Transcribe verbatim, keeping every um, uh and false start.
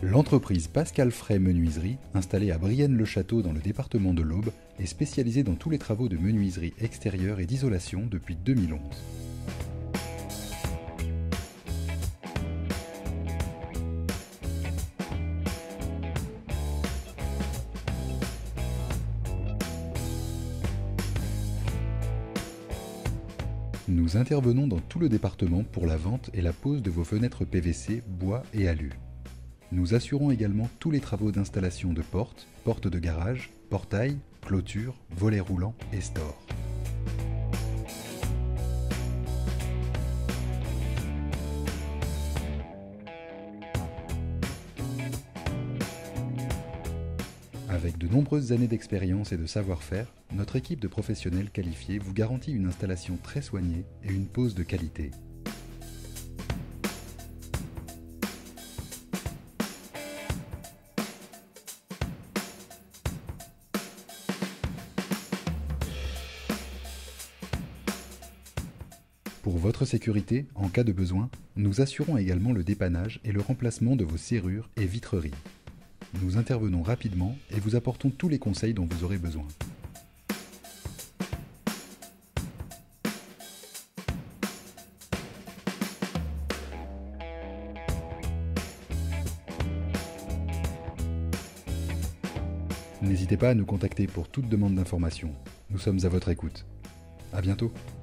L'entreprise Pascal Fray Menuiserie, installée à Brienne-le-Château dans le département de l'Aube, est spécialisée dans tous les travaux de menuiserie extérieure et d'isolation depuis deux mille onze. Nous intervenons dans tout le département pour la vente et la pose de vos fenêtres P V C, bois et alu. Nous assurons également tous les travaux d'installation de portes, portes de garage, portails, clôtures, volets roulants et stores. Avec de nombreuses années d'expérience et de savoir-faire, notre équipe de professionnels qualifiés vous garantit une installation très soignée et une pose de qualité. Pour votre sécurité, en cas de besoin, nous assurons également le dépannage et le remplacement de vos serrures et vitreries. Nous intervenons rapidement et vous apportons tous les conseils dont vous aurez besoin. N'hésitez pas à nous contacter pour toute demande d'information. Nous sommes à votre écoute. À bientôt.